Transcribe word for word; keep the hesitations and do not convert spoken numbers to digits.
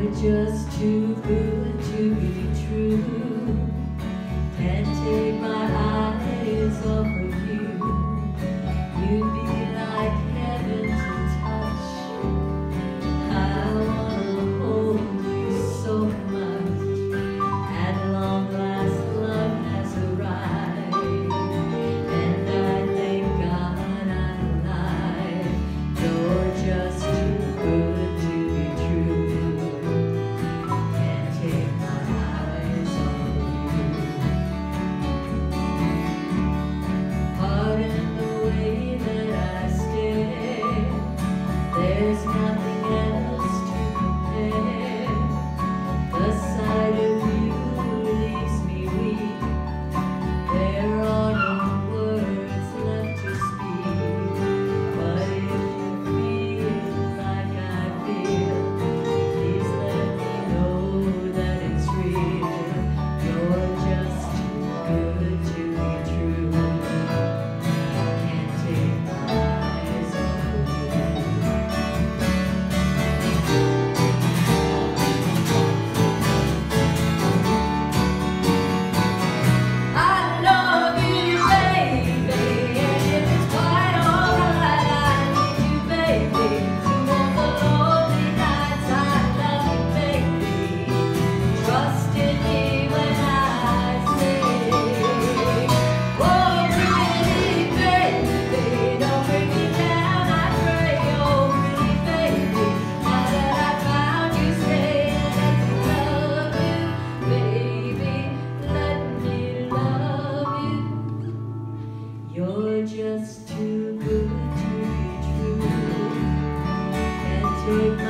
just too good to be true. Can't take my eyes off of you. You'd be like heaven to touch. I wanna hold you so much. At long last, love has arrived, and I thank God I'm alive. You're just too good to be true. Can't take my eyes off of you. Pardon the way that I stare. There's nothing else to compare. The sight of you leaves me weak. There are no words left to speak. But if you feel like I feel, please let me know that it's real. You're just too good to be true. Can't take my eyes off of you. I love you, baby, and if it's quite alright, I need you, baby, to walk the lonely nights. I love you, baby. Trust in me when I say, oh, pretty baby, don't bring me down, I pray. Oh, pretty baby, now that I found you, stay and let me love you, baby, let me love you. You're just too good to be true. Can't take